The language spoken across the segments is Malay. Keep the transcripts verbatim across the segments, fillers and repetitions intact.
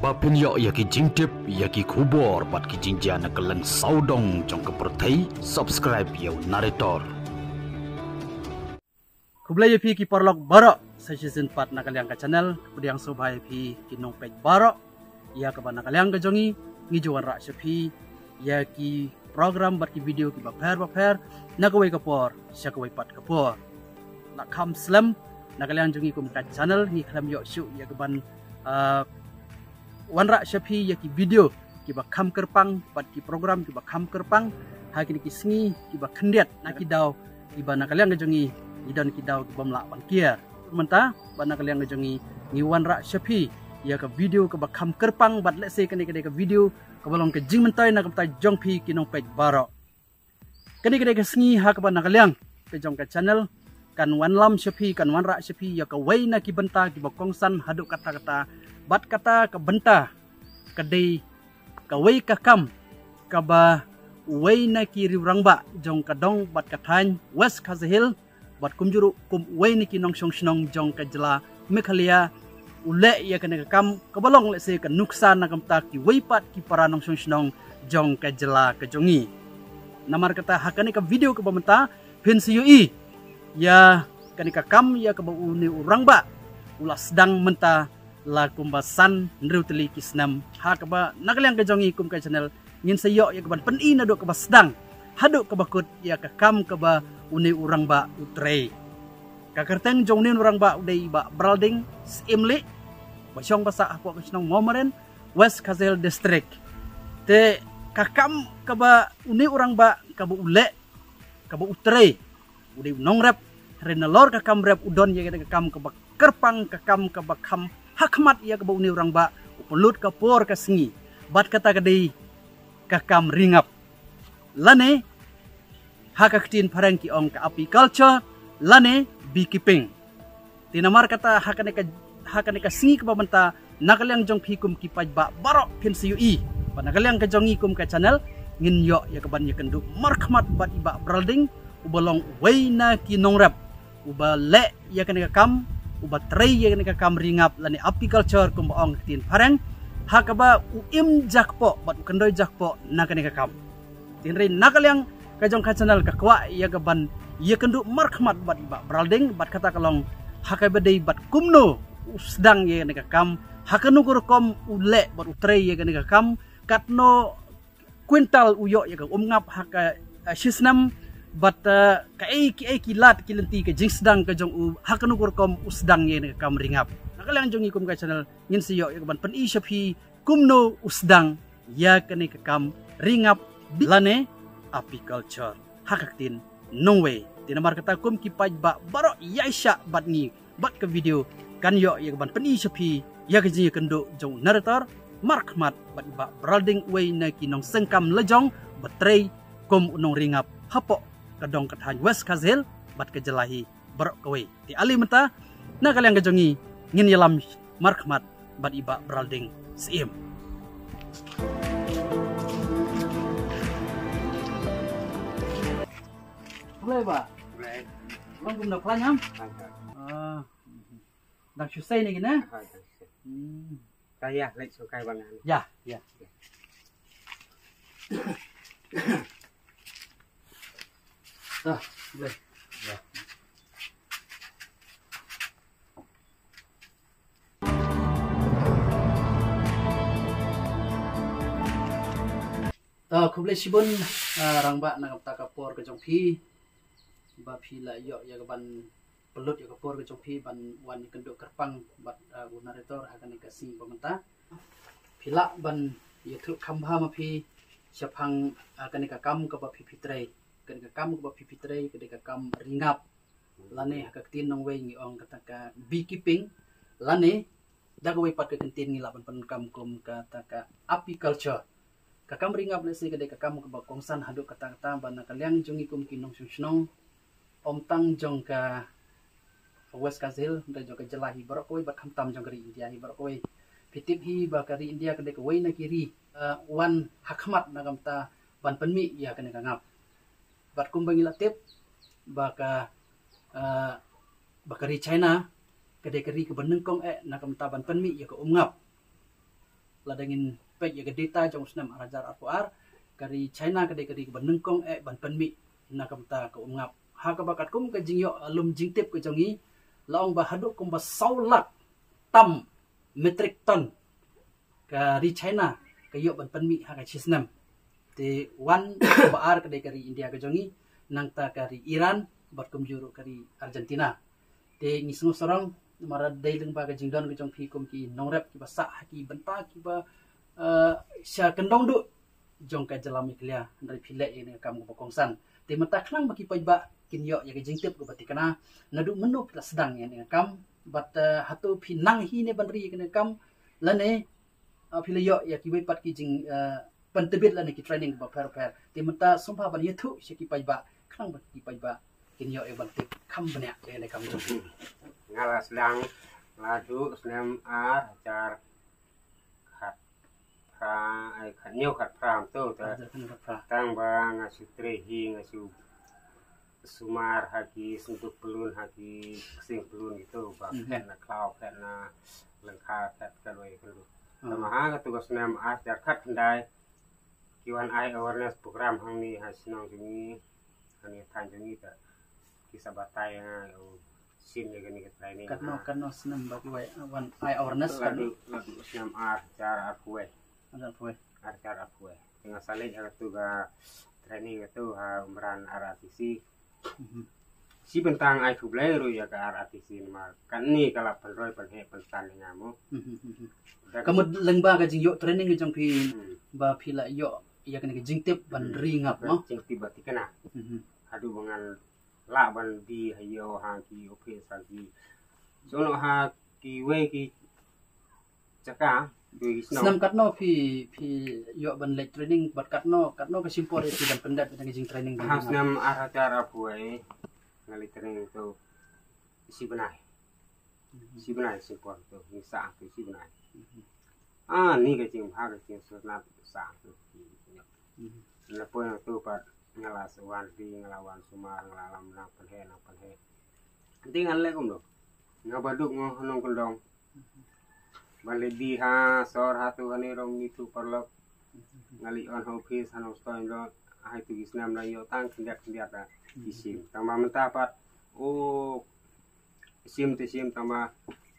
Bapin yo ya ki jingtip ya ki khubor bat ki jingja na kalan saudong jong ke perthai subscribe yo narrator. Kublai ya pi ki porlog barok sa season empat na kaliang ka channel kudiang sobhay pi ki nong page barok ya ka na kaliang ka jongi ngijuan ra sa pi ya ki program bat ki video ki bapher bapher na kawai ka por sya kawai pat ka por na kam slam na kaliang jongi kum ka channel ni klam yo shu ya ka ban uh, wanra syapi ya ki video ki ba kham kerpang bat ki program ki ba kham kerpang ha ki ki sngi ki ba khendiat na ki daw ki ba na kaliang jongi idan ki daw ki bam la ban kier menta ba na kaliang jongi ni wanra syapi ya ka video ka ba kham kerpang bat le se kani kani ka video ka balong ke jing mentai na ka ta jong pi ki nong page baro kani kani ka sngi ha ka ba na kaliang ke jong ka channel kan wan lam syapi kan wanra syapi ya ka wai na ki benta ki ba kongsan haduk kata-kata bat kata ke benta kadai ka wei ka kam ka ba wei na ki riurang ba jong ka dong bat kathan west khazahil bat kumjuru kum wei ni ki nong song snong jong ka jela mekhalia ule ya ka ka kam ka balong le se ka nuksan na kam ta ki wei pat ki para nong song snong jong ka jela ka jongi namar kata hakani ka video ka bamenta pin siu i ya kani ka kam ya ka ba uni urang ba ulas sedang menta la kumbasan nrutli kisnam ha ka ba nakaliang ka jongi kum ka channel ngin sayo ya ka ban pen ina do ka ba sedang hadu ka bakut ya ka kam ka ba uni urang ba utre ka kerteng jong nin urang ba udai ba bralding imli ba syong basa ako ka snong momaren west khazahil district te ka kam ka ba uni urang ba ka ba ule ka ba utre udai nongrep renalor ka kam rep udon ya ka kam ka ba kerpang ka kam ka ba kam hakmat ia kebau ni orang ba upelut kapor ka sengi bat kata kadai kakam ringap lane hakaktin parang ki ong ka apiculture lane beekeeping tinamar kata hakane ka hakane ka sengi ka banta nakaliang jong pikum ki paj ba barok pin siu i panakaliang ka jongi kum ka channel ngin yo ya kaban ya kendu markhmat bat iba bralding ubalong waina ki nongrap ubale ya kane ka kam ubat tray yang ka kam ringap lani apiculture kum ong tin parang hakaba uim jakpo bat kendoi jakpo nakani ka kam tin rin nakaliang ka jong ka channel ka kwa ya ka ban ya kendu markhmat bat ba bralding bat kata kalong hakaba dei bat kumno sedang ya ka kam hakanu kur kom ule bat utray ya ka kam katno kwintal uyo ya ka umngap haka shisnam bat uh, ka ai ki ai kilat kilenti ka jing sedang ka jong u hakanu kur kom usdang ye ka kam ringap nakalang jong ikum ka channel ngin siyo ya ban pen i shapi kumno usdang ya kani ka kam ringap lane apiculture hakaktin nongwe tinamar kata kum ki paj ba baro yaisha bat ni bat ka video kan yo ya ban pen i shapi ya ka jing kendo jong narrator markhmat bat ba bralding way na kinong sengkam lejong batray kum unong ringap hapo kadong kathan west khazahil bat ke jelahi barok kawe ti ali menta na kaliang kajongi ngin yalam markhmat bat iba bralding sim boleh ba boleh bang gum na plan ham ah dak susai ni gina hmm kaya lek sukai bangan ya ya dah boleh ya ta kublai sibun rangba nang ta kapor ke jongpi ba phila yo ya ban pelut ya kapor ke jongpi ban wan kenduk kerpang bat narrator akan dikasih pementa phila ban ya thu khamba ma phi syapang akan dikakam ke ba phi pitrai kan ka kam ba pipitray ka kam ringap lane hakaktin nong way ngi ong kata ka beekeeping lane dagaway pat ka kentin ngi laban pan kam kum kata ka apiculture ka kam ringap le se ka kam ka ba kongsan hadu kata kata ban nakaliang jongi kum kinong susnong omtang jong ka west khazahil da jong ka jelahi barokoi ba khamtam jong kari india hi barokoi pitip hi ba kari india ka ka way na kiri uh, wan hakmat nagam ta ban penmi ya ka ngap bat kumbang ilatip baka uh, bakari China kedai keri ke benengkong eh nakam taban penmi ya ke umngap ladangin pek ya gedita jong senam arajar apuar kari China kade kari benengkong e ban penmi na kamta ka umngap ha ka bakat kum ka jingyo alum jingtip ka jongi laong ba haduk kum ba saulat tam metric ton kari China ka yo ban penmi ha ka chisnam te wan baar kade kari India ka jongi nang ta kari Iran bat kum juru kari Argentina te ngisung sorong mara daileng ba ka jingdon ka jong phi kum ki nongrep ki ba sa ki benta ki ba sya kendong du jong ka jalam iklia dari phile ini kam ko kongsan te mata khlang baki pai ba kin yo ya ka jingtip ko batikana nadu menu pla sedang ya ni kam bat hatu phi nang hi ne banri ka kam lane phile yo ya ki wei pat ki jing pentebit lane ki training ba per per te mata sumpah ban yethu sya ki pai ba khlang baki pai ba kin yo e bantik kam banya ya ne kam jong ngala sedang ladu senam ar ajar khat pra ai khat nhiều khat pram tu ta tang ba ngasu trehi ngasu sumar haki sentuk pelun haki sing pelun itu ba khat na klau khat na lengkha khat kaloi kalu sama ha ka tugas senam ar ajar khat ndai kiwan ai awareness program hang ni ha sinong jungi hani than jungi ta kisah batai yang sin ya gani training katno katno senam bagi wai wan ai awareness kan lalu lalu senam ar cara arkuwe ada poe ar cara arkuwe tengah salin ar tu ga training itu ha umran ar artisi si bentang ai fublai ru ya ka ar artisi ma kan ni kala penroi penhe pentan ngamu kamu lengba ka jing yo training jong pi ba phila yo ya kan jingtip ban ringap mo jingtip batikana adu bangan la ban di hayo ha ki ope sa ki sono ha ki we ki chaka dui senam katno phi phi yo ban lek training bat katno katno ka simpor itu dan pendat dengan jing training ha senam ara cara buai ngali training tu si benai si benai simpor tu ni sa tu si benai ah ni ka jing ha ka jing sunat sa tu na po tu pat ngala sewan di ngelawan sumar ngelalam nang penhe nang penhe tinggal le kum lo ngabaduk ngonong kendong bali di ha sor hatu hani rong itu perlok ngali on office hanong stoin lo hai tu isnam la yo tang kendiat kendiat da isim tama mentah pat oh isim te sim tama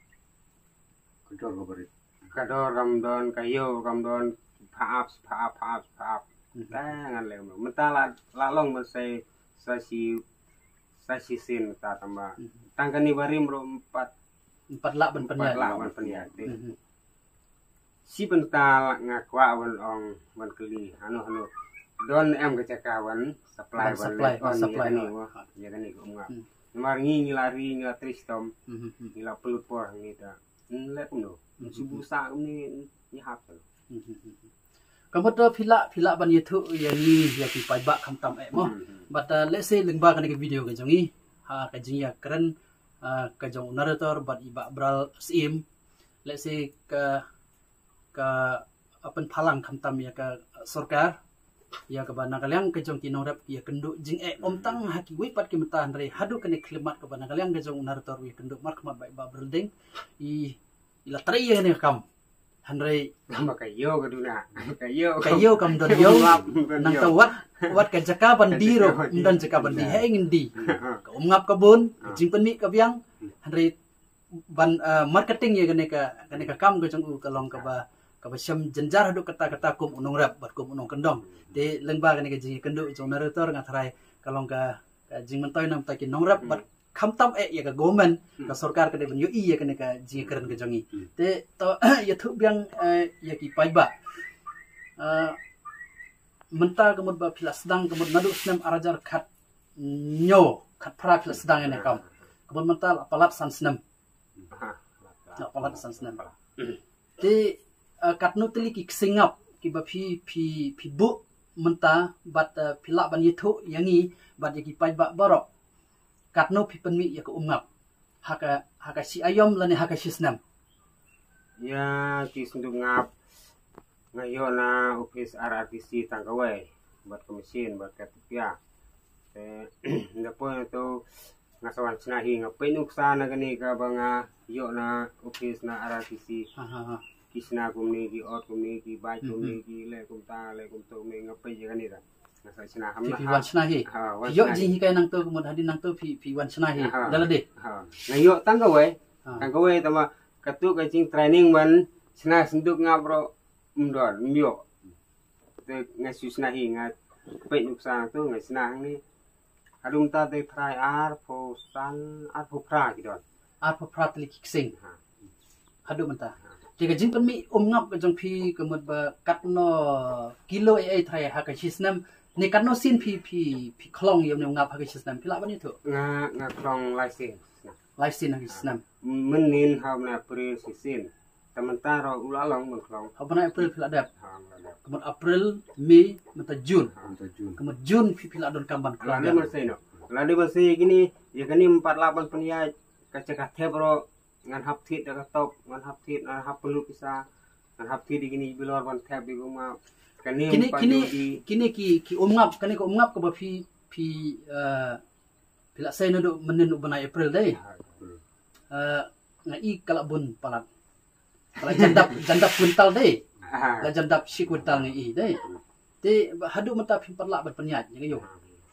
kedor beri kador ramdon kayo ramdon paap paap paap paap tangan lem mentala lalong masai sasi sasi sin ta tamba tangkani barim ro empat empat lak ban penya lak ban penya si bental ngakwa wan ong wan keli anu anu don em kecakawan supply wan supply ni ya kan ni ko ngak mar ngi lari ngi tristom ila pelut por ni ta le kum no si busa ni ni hap kamu tu phila phila ban yethu yang ni ya ki pai ba kham tam e mo but uh, let's say lengba kan ke video ke jongi ha ka jing ya keren uh, ka jong narrator bat iba bral sim let's say ka ka apen phalang kham tam ya ka sarkar ya ka bana kalyang ke jong kinong rap ya kendu jing e om tang ha ki wi pat ki matan re hadu kan klimat ka bana kalyang ke jong narrator wi kendu mark mat ba ba branding i ila tri ya ne kam Handre nama kayo kaduna kayo kayo kam don yo nang tawat wat ka jaka bandi ro dan jaka bandi hengin di ka umngap kabun jing penmi ka biang handre ban marketing ya gane ka gane ka kam ka jong u kalong ka ba ka ba syam jenjar hadu kata kata kum unong rap bat kum unong kendong de lengba gane ka jing kendu jong narrator ngathrai kalong ka jing mentoy nam ta ki nong rap bat kham tam e ya ka gomen ka sarkar ka de ban yo i ya kane ka jing keren ka jongi te to ya thu biang ya ki pai ba menta kemud ba phila sedang kemud nadu senam arajar khat nyo khat phra phila sedang ene kam kemud menta palat san senam na palat san senam te katnu teli ki singap ki ba phi phi phi bu menta bat phila ban yithu yangi bat ya ki pai ba barok katno pi penmi ya ke umngap haka haka si ayom lane haka si senam ya ki sunduk ngap ngayo na office R R T C tangkawai buat komisin buat katipia te ndapo to ngasawan sinahi ngapain uksa na gani ka banga yo na office na R R T C kisna kumni ki ot kumni ki bai kumni ki le kumta le kumto me ngapai je kan ira nasa sina pi hamna wan chna hi yo ji hi kai nang to kumod hadin nang to pi pi wan chna hi dala de ha ngayo tang ka we tang ka we tama katu ka jing training ban sina sinduk ngabro mdor myo te ngasu sina hi ngat pe nuksa tu ngasina ni hadum ta te try ar po san ar po pra ki don ar po pra tli kiksing hadu manta tiga jing pan mi om ngap ka jong phi kumod ba katno kilo ai thai ha ka chisnam ni katno sin phi phi phi khlong yom ne ngap ha ka chisnam phi la ban ni thu nga nga klong license license ha chisnam menin ham na april sisin sementara ula long mun klong ha bana april phi la dap ha la kumod april mei mata june ha jun kumod june phi phi la don kamban la khlong de masai no la de masai gini ya kani empat puluh delapan penia kacak bro ngan hap thit da top ngan hap thit ngan hap perlu bisa ngan hap thit gini bilor ban tab di rumah kani kini kini kini ki ki om ngap kani ko om ngap ko ba phi phi uh phi la sai no do menen u bana april dai uh ngai kala bun palat kala jandap jandap kuntal dai la jandap si kuntal ngai dai te hadu mata phi parla ban penyat ni yo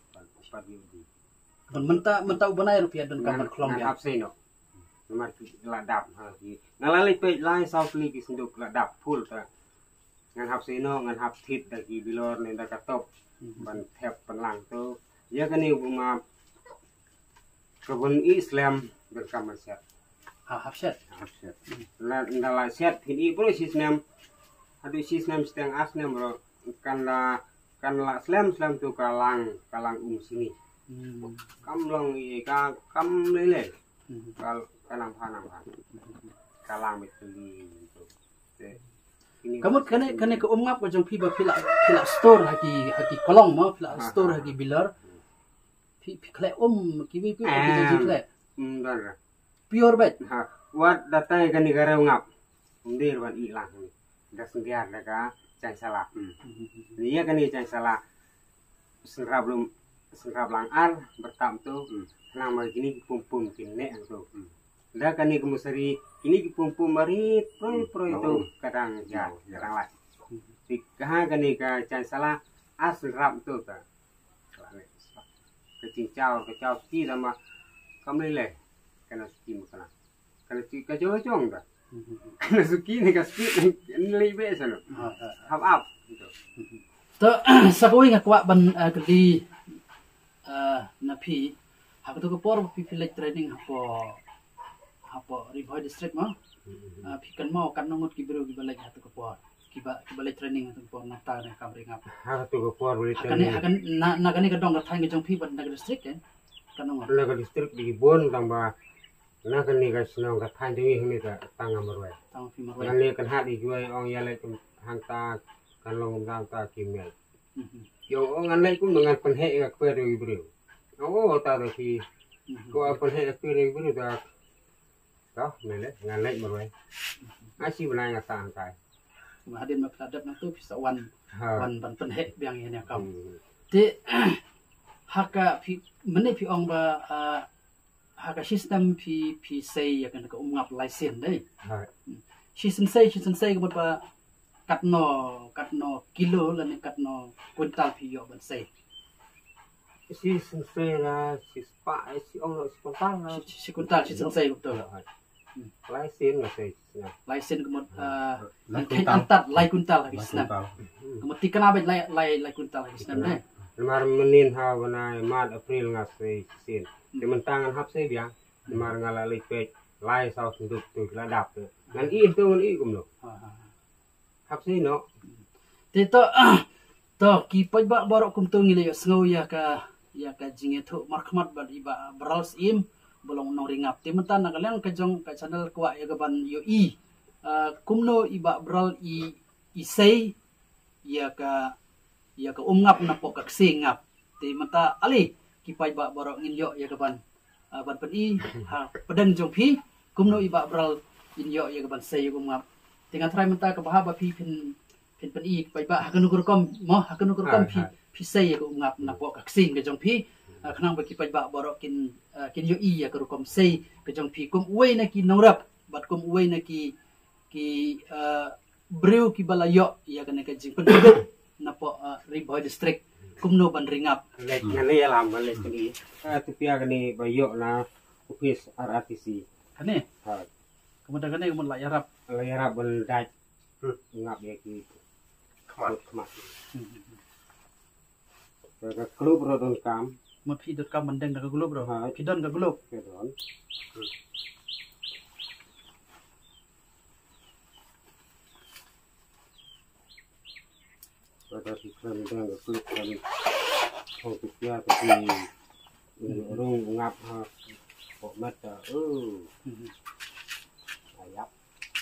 ban menta menta u bana rupiah don kamban klong ya hap sai no nomor la dap ha ki ngalali pe lai sau kli ki sinduk la dap full ta ngan hap sai no ngan hap thit da ki bilor ne da ka top ban thep ban lang tu ya kani ma kabun islam ber kamar set ha hap set hap set la ndala set phi bro sistem adu sistem steng asnem bro kan la kan la slam slam tu kalang kalang um sini kam long i ka kam le le kal kalang panang kan kalang betuli tu kamu kene kene ke umngap ko jong phi ba phila phila store haki haki kolong ma phila store haki bilar phi phi khle um ki bi pi ki ji khle um dan pure bet ha wat datai kan negara ngap undir ban ilang ni dah sendiar dah ka cai salah dia kan ni cai salah serap belum serap lang ar bertam tu nama gini pum-pum kini tu dah kan ni kemusari ini pum-pum marit pro pro itu kadang ya kadang lah di kah kan ni ka cai salah as serap tu ta kecincau kecau ski sama kamu le kana ski makana kana ski kacau cong dah kana ski ni ka ski ni lebih sana hap up gitu to sakoi nga kwa ban kali na phi hak to ko por pi pi training hapo hapo Riboy district ma phi kan mau kan ngot ki biro ki balai hatu ko por ki ba ki balai training hatu por na ta na kamring ap hatu ko por balai kan akan na na kan ka dong ka thang jong phi ban na district eh kan ngot na ka district di bon tamba na kan ni ka snong ka thang ding ni ka tang marwai tang phi marwai kan ni kan hat di juai ong ya le hang ta kan long dang ta kim mel yo ong an le kum dengan penhe ka kwe ri bro oh ta da ki ko penhe ka kwe ri bro da đó này đấy ngàn lệnh một rồi ai xí bên này là tàng cái mà hadin mà phải đập nó tu phải wan wan ban pen het biang ini kau te haka pi mana pi ong ba haka sistem pi pi say ya kan ka umngap license dei sistem say sistem say ko ba katno katno kilo la ne katno kuntal pi yo ban say si sensei la si spa si ong si kuntal si kuntal si sensei betul license là gì license ko mo kan antat lai kuntal lagi sistem ko ti kana ba lai lai lai kuntal lagi sistem ne mar menin ha bana mat april ngasai sin de mentangan hap sai biang mar ngala lai pe lai sau sunduk tu la dap ngan i tu ngan i kum no hap sai no te to to ki poj ba borok kum tu ngile sngo ya ka ya ka jinge thu markhmat ba iba brals im bolong nong ringap te mentan na kalang ka jong ka channel kwa ya gaban yo i kumno iba bral i i sei ya ka ya ka umngap na po ka singap te mata ali ki paj ba borok ngin yo ya gaban ban pen i ha pedang jong phi kumno iba bral in yo ya gaban sei umngap dengan try menta ka bahaba phi pin pin pen i paj ba hakanu kurkom mo hakanu kurkom phi phi sei ya ka umngap na po ka sing ka jong phi khnang ba ki paj ba borok kin kin yo i ya ka rukom sei ka jong phi kum uai na ki norap bat kum uai na ki ki breu ki balayo ya kena ke jing penduduk napo Riboy district kumno ban ringap lek ngene ya lam lek ni tu pia kani bayo na office R R T C kane ha kemudian kane kemudian la yarap la yarap bal daj ngap ya ki khamat khamat ka klub rodon kam ma phi dot kam bandeng ka gulub ro ha pidon ka gulub kedon pada iklan dan klub kan oh pia tapi rung ngap ha kok mata oh ayap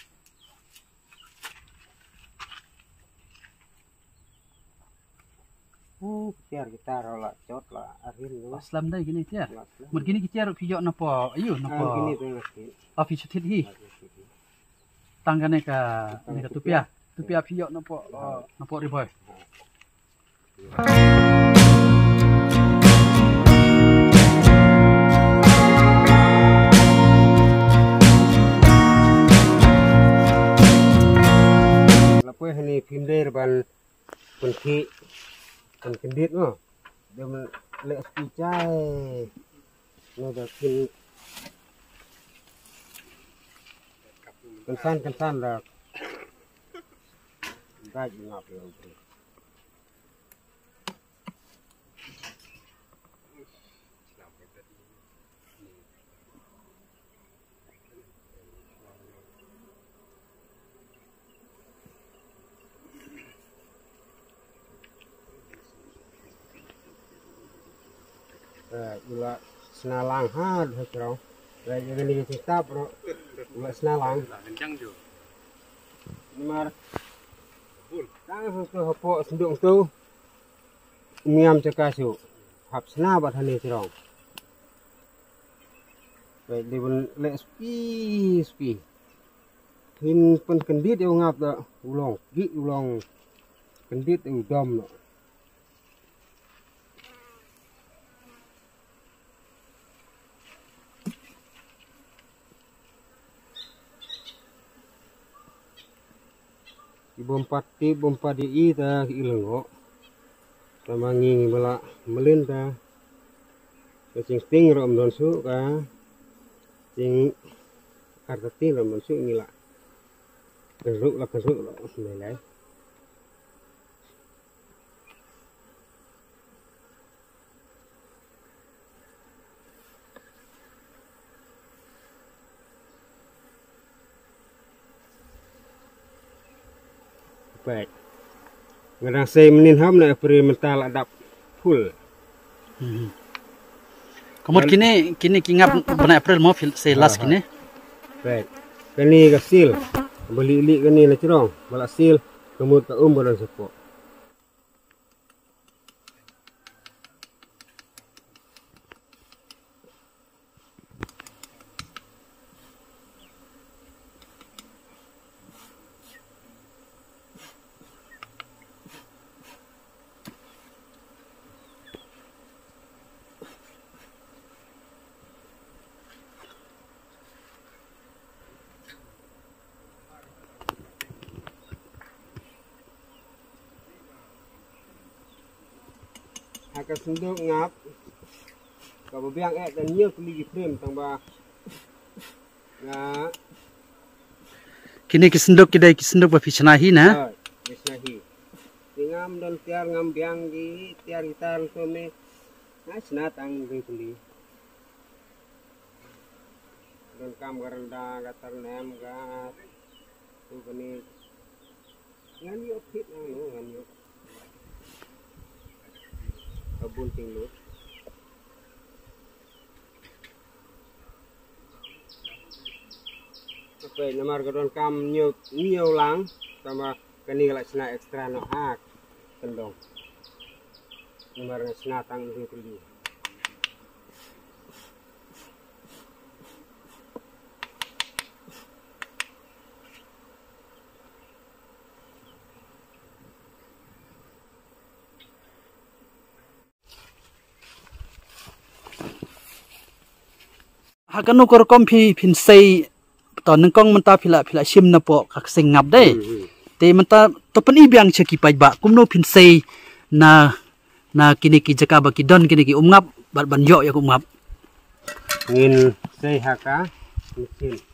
oh pia kita rola cot lah arin lu aslam dai gini tiar mur gini kita ro pijok napa ayo napa gini tu office thit hi tanggane ka ni ka tupia tupia pijok napa napa Riboy lapoi hani pimder ban penki pen kendit no dem le spicai no da kin kensan kensan lah daj ngap yo ula senalang ha bro la jadi kita bro ula senalang kencang jo mar tang ke hopo sendung tu miam cakasu hap sena bat hani cerong baik di bun le spi spi hin pen kendit yo ngap da ulong gi ulong kendit udom no bompat ti bompat di ita ilengo tamangi bala melinta cing sting rom don su ka cing kartati rom don su ngila keruk la keruk la melai baik ngadang saya menin ham na eksperimental adap full kemudian kini kini kingap bulan April mau saya last kini baik kini kasil beli li kini na cerong balak sil kemud ka um badan sepo akan senduk ngap kalau biang ek dan nyel keli frame tambah na kini kisenduk kidai kisenduk bafichnahi na bisnahi ngam dan tiar ngam biang di tiar gitar so me na snatang de keli dan kam garanda gatar nem gat tu kini ngan yo fit no ngan yo kebun tinglut apa nomor kedon kam nhiều nhiều lang sama kani galak sena ekstra no hak kendong nomor sena tang itu perlu hakan ukor kompi pinsai ตอนนึงกองมันตาพิละพิละชิมนะปอคักเซงงับได้แต่มันตาตปนีเบียงเชกิไปบะกุมโนพินเซนานากินกิจกาบกิดอนกินกิอุมงับบัดบันโยยกุมงับเงินเซฮักะมิชิน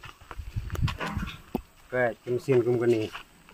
ก็จิมซินกุมกันนี่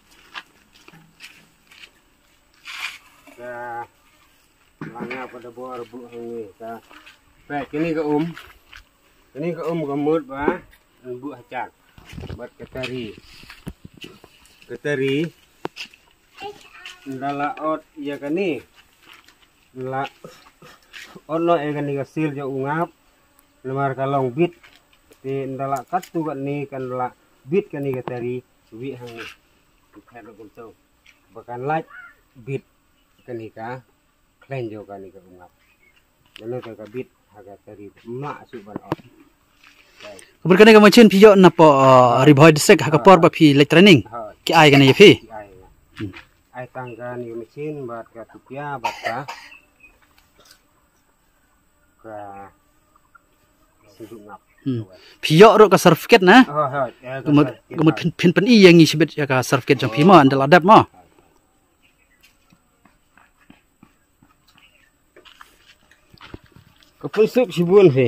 ก็langnya pada buah rebuk ini ka baik ini ke um ini ke um gemut ba rebuk hacak buat ketari ketari ndala ot ya kan ni la ot lo e kan ni kasil jo ungap lemar kalong bit ti ndala kat tu kan ni kan la bit kan ni ketari wi hang ni khan kum tau bakan laj bit kan ni ka klan juga nih keungap, lalu kita bit agak teri mak suban ot. Kemudian kita macam pijo napa riboy desek hakapor bapi lek training, ki ai kan ya pi? Ai tangga nih mesin buat katupia buat ka, ka sudut ngap. Pijo ro ka certificate na? Kemudian kemudian pin pin i yang isibet ya ka certificate jang pima andal adab mo. Kepulsuk sibun sih,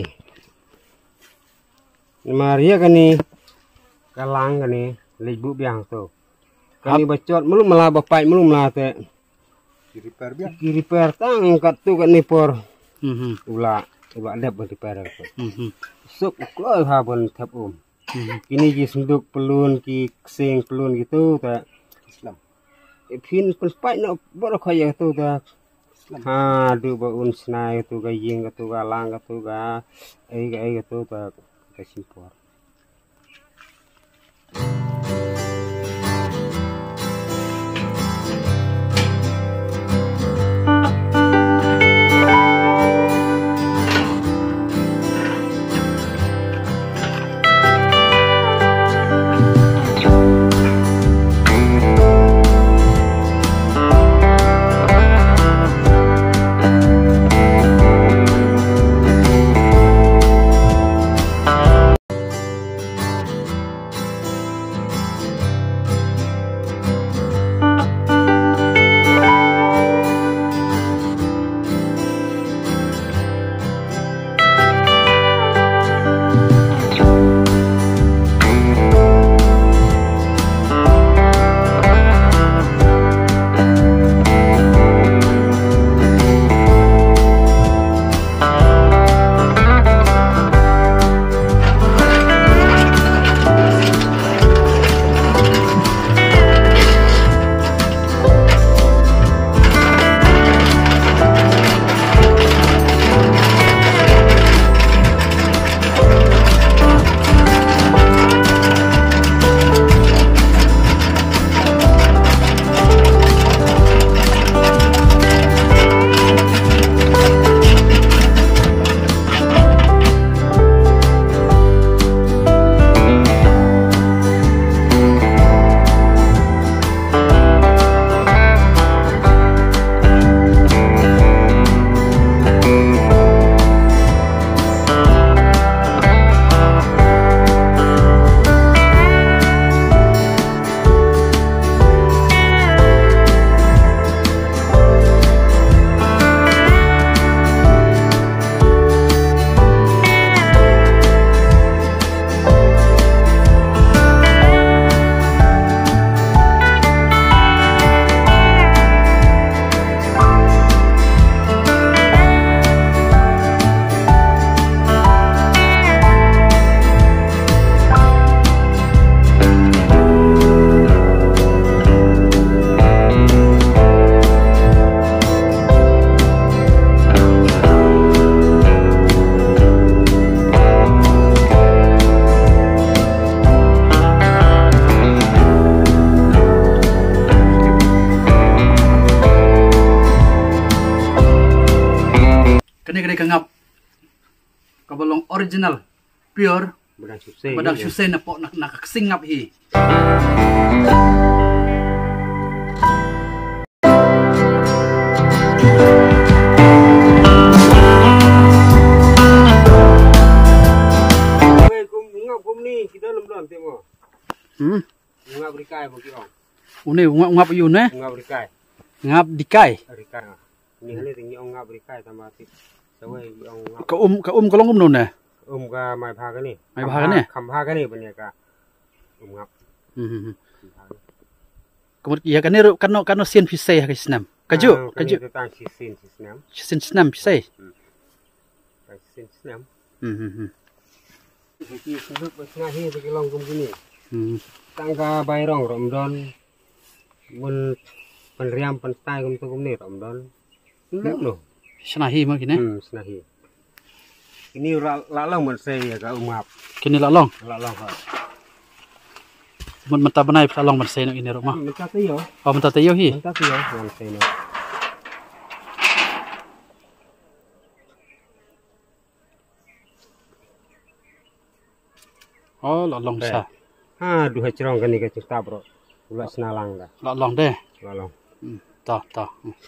Maria kan ni kalang kan ni lebu biang tu, kan ni bacot melum malah bapai melum malah te kiri per biang kiri per tang kat tu kan ni por, ula ula ada berdi per tu, suk keluar habun tap um, ini jis senduk pelun ki sing pelun gitu tak, Islam, pin penspai nak boleh kaya tu tak. Ha, du ba un snai tu ga ying tu ga lang tu ga ai ga ai tu ba ka simpor. Kangap kabalong original pure badang susay badang susay na po nak nakakasingap hi. Kum ngap kum ni kita lemblam tengok. Uni ngap ngap yu ne. ngap rikai Ngap dikai. rikai ni hale ting ong ngap rikai tambah ti sawai ong ngap Ka um ka um kolong um no ne. um ka mai pha ka ni ไม้พากันนี่ kham pha ka ni bania ka um ngap Hmm. Kemudian ya kan ni kan no kan no sian pisai ha kisnam. Kaju kaju tang si sin si snam sian senam pisai. ka sin snam Hmm hmm. ki sudut basna hi ti long kum kini Hmm. tang ka bai rong rom don mun pan riam pan stai kum tu kum ni rom don lep no Sana hi ma kini. hmm sna hi ini la long mun sei ya ka um ngap Kini la long. la long ha Mun mata banai pla long man sei no ini ro ma. Minta tiyo. Oh mata tayo hi. Minta tiyo. Yan say no. Oh la long sa. Ha, duha cerong kan ni ka cerita bro. Ulah senalang ka. La long de. Lalong. Hmm. Ta ta.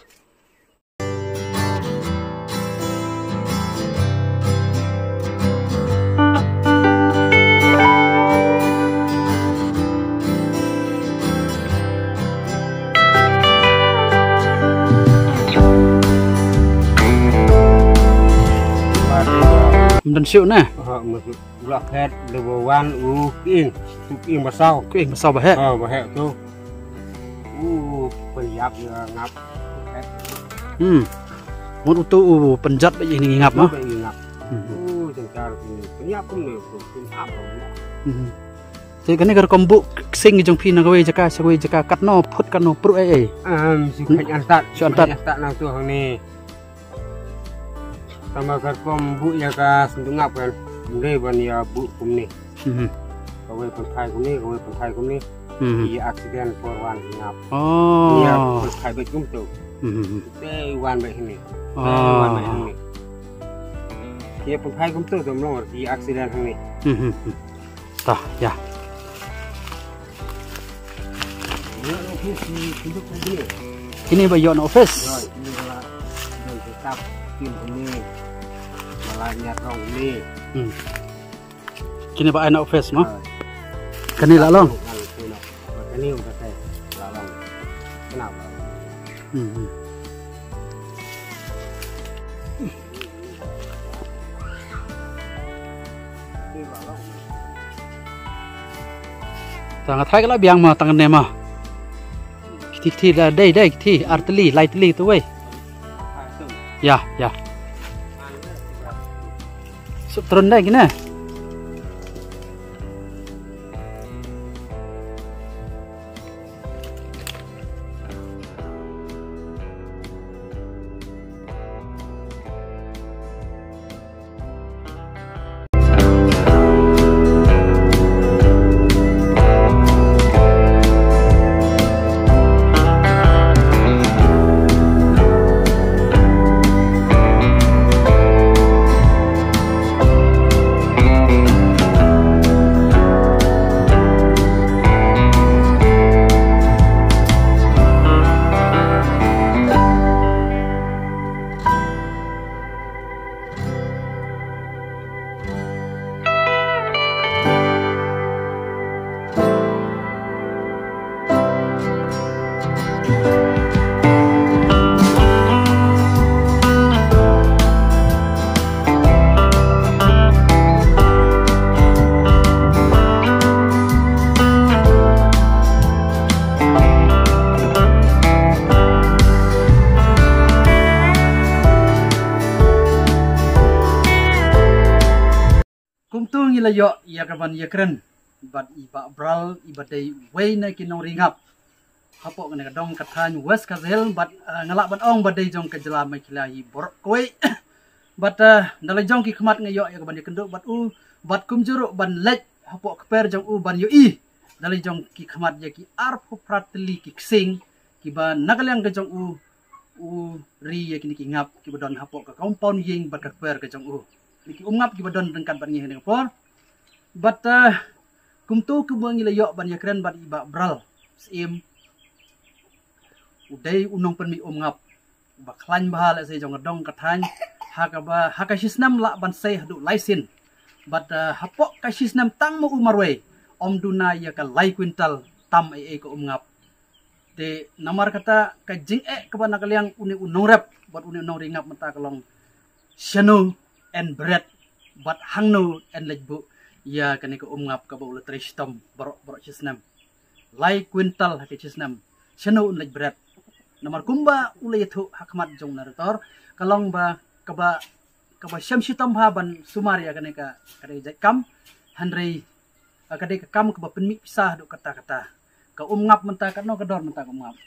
Dan siu na. Ha, masuk ulah head level one u king. Tu king basau. Ku ing masau ba he. Ha, bahek tu. U penyiap ya ngap. Hmm. Mun utu u penjat ba ini ngap ma. Ba ngap. U jengkar ni. Penyiap pun ni tu penyiap. Hmm. Te kan ni gar kombu sing jong phi na gawe jaka sa gawe jaka katno phut katno pru ai ai. Um, si khaj antat. Si antat. Antat nang tu hang ni. Sama karkom bu ya ka sendungap kan. Mulai ban ya bu kum ni. Hmm. Kawe penthai kum ni, kawe penthai kum ni. Hmm. Ia accident for one ngap. Oh. Ia penthai bet kum tu. Hmm. Te wan bet ni. Oh. Wan bet ni. Ia penthai kum tu tu mlong ia accident hang ni. Hmm. Ta ya. Ia no ki si hidup ni. Ini ba yon office. Rồi, ini là rồi tetap kim ini. Malah nyatong ni. Hmm. Kini ba ana office ma. Kani la long. Ini udah saya lalong. Kenapa? Hmm. Ini lalong. Tang thai ka la biang ma tang ne ma. Thi thi la dai dai thi artli lightly tu wei. Ya ya. Sup turun dai kini. Kumtung ila yo ya kaban ya kren bat iba bral iba dei wei na kinong ringap hapo ngene kadong kathan west kazel bat uh, ngalak ban ong bat dei jong kejela mai khilahi bor koi bat uh, dalai jong ki khmat ngayo ya kaban ya kendo bat u bat kumjuru ban lek hapo kper jong u ban yo i dalai jong ki khmat ya ki arpo pratli ki sing ki ba nagalyang ke jong u u ri ya kini ki ngap ki badon hapo ka compound ying bat kper ke jong u ki umngap ki badon dengkat ban ngi hene por but uh, kumtu ku bang ila yo ban yakren bat iba bral sim udai unong pen mi umngap ba klan bahal se jong dong kathan hakaba hakasisnam la ban sei hadu laisin but uh, hapok kasisnam tang mo umarwe om duna ya ka lai kwintal tam ai ai ko umngap te namar kata ka jing e ka bana kaliang uni unong rep bat uni unong ringap mata kalong shano and bread bat hangno and lejbu ya kani ka umngap ka baula tristom barok barok chisnam lai quintal hake chisnam shano un lej bread namar kumba ulay thu hakmat jong narator kalong ba kaba kaba syamsi tomha ban sumari ya kani ka kani kam handrei kadai ka kam ka penmi pisah do kata-kata ka umngap menta ka no kador menta ka umngap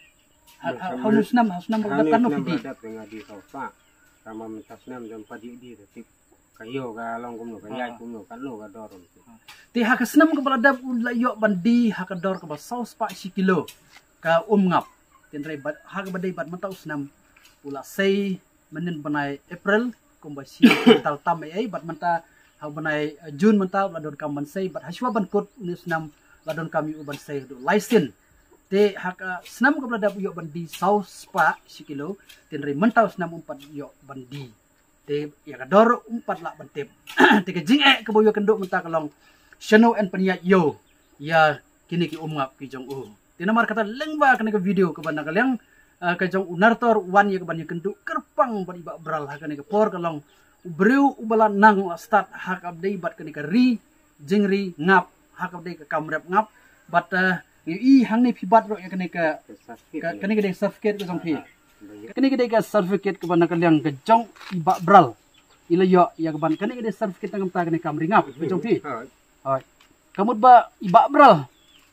halus nam halus nam ka kanu fidi dengan di sofa sama mentas nam dan padi di tip kayo ka long kumno ka yai kumno kanu ka dor ti hakasnam ka baladab ulayo bandi hakador ka ba saus pa si kilo ka umngap tinrai bat hak badai bat menta usnam ula sei menen banai April kumba si tal tam ai bat menta ha banai June menta ladon kam ban sei bat haswa ban kut usnam ladon kami uban sei do license te hak snam ka balada yo bandi saus pa si kilo tinrai menta usnam umpat yo bandi te ya kador umpat la bantep te ka jing e ka boyo kenduk menta kalong shano and paniat yo ya kini ki umngap ki jong u tinamar kata lengba kena ke video ke banda kaliang uh, ke jong unartor wan ya ke banda kenduk kerpang bad iba bral ha kena ke por kalong ubreu ubala nang start hak abdei bat kena ke ri jingri ngap hak abdei ke kamrep ngap bat uh, i hang ni pibat ro ya kena ke kena ke certificate ke jong pi kena ke ke certificate ke banda kaliang ke jong iba bral ila yo ya ke banda kena ke certificate ngam ta kena kamri ngap ke jong pi hai kamut ba iba bral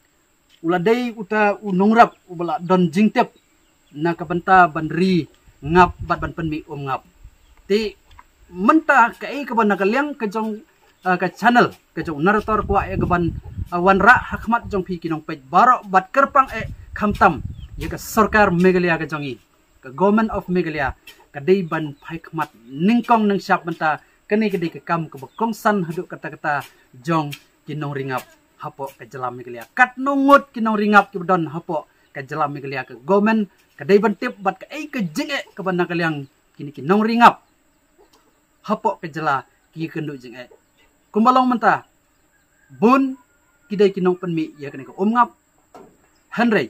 uladai uta unongrap ubala don jingtep na kabanta bandri ngap bat ban penmi um ngap ti menta kai ka ban nakaliang ka jong uh, ka channel ka jong narator kwa e gaban uh, wanra hakmat jong pi kinong pej baro bat kerpang e khamtam ye ka sarkar Meghalaya ka jongi ka government of Meghalaya ka dei ban phaikhmat ningkong nang syap menta kani ka dei ka kam ka bakong san haduk kata-kata jong kinong ringap hapo ke jelam Meghalaya kat nungut kinong ringap ki don hapo ke jelam Meghalaya ke government ke dai bantip bat ke ai ke jing e ke bana kaliang kini kinong ringap hapo ke jela ki kenduk jing e kumbalong menta bun kidai kinong penmi ya kene ke umngap hanrei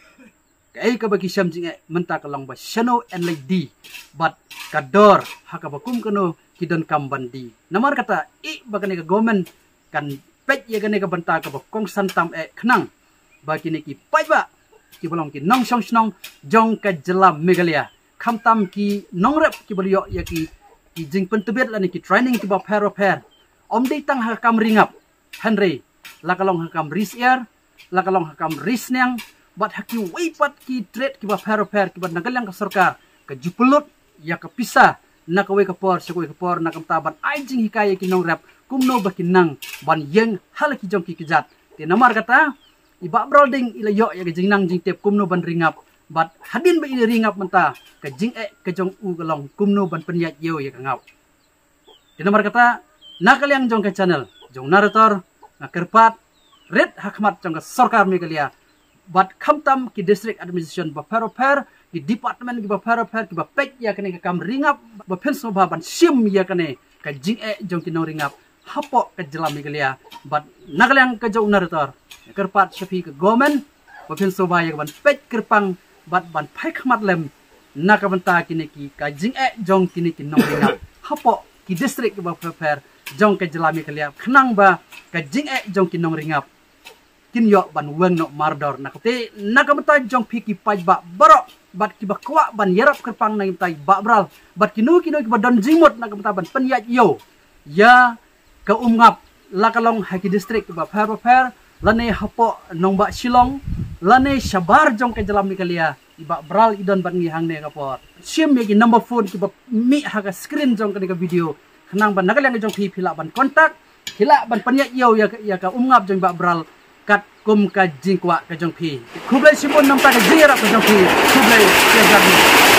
ke ai ke bagi syam jing e menta kalong ba shano and like di bat kador hakabakum keno kidon kambandi namar kata i bagane ke government kan pet ya gane ka banta ka bakong santam e khnang ba kini ki paiba ki bolong ki nong song snong jong ka jelam Meghalaya khamtam ki nongrep ki bolio ya ki ki jing pentebet lani ki training ki ba phero pher om dei tang ha kam ringap hanrei la kalong ha kam ris air la kalong ha kam ris nyang bat haki weipat ki trade ki ba phero pher ki ba nagalang ka sarkar ka jupulut ya ka pisa na ka we ka por sa we ka por na kam taban ai jing hikaya ki nongrep kumno bakinang ban yeng halaki jong ki kijat ti namar kata iba brolding ilayo ya jing nang jing tep kumno ban ringap bat hadin ba ini ringap menta ka jing e ka jong u galong kumno ban penyat yo ya ngap ti namar kata nakaliang jong ka channel jong narator na kerpat red hakmat jong ka sarkar Meghalaya bat khamtam ki district administration ba phero pher ki department ki ba phero pher ki ba pek ya kane ka kam ringap ba penso ba ban sim ya kane ka jing e jong ki nong ringap hapo ke jelam Meghalaya bat nagalang ke jong narator kerpat syafi ke government bapin sobaya ban pet kerpang bat ban pai khmat lem nakabanta kini ki ka jing e jong kini ki nong ringap hapo ki district ba prepare jong ke jelam Meghalaya khnang ba ka jing e jong ki nong ringap kin yo ban weng no mardor nakate nakabanta jong pi ki paj ba baro bat ki ba kwa ban yarap kerpang nang tai ba bral bat kinu kinu ki ba don jimot nakabanta ban penyat yo ya ka umngap lakalong haki district ba phar phar lane hapo nongba Shillong lane sabar jong ke jelam Meghalaya iba bral idon ban ngi hangne kapor sim ye number phone ki ba mi haga screen jong ke video khnang ban nagalang jong phi phila ban kontak hila ban panya yo ya ya ka umngap jong ba bral kat kum ka jingkwa ka jong phi khublai simon nampa ka jira ka jong phi khublai ya garni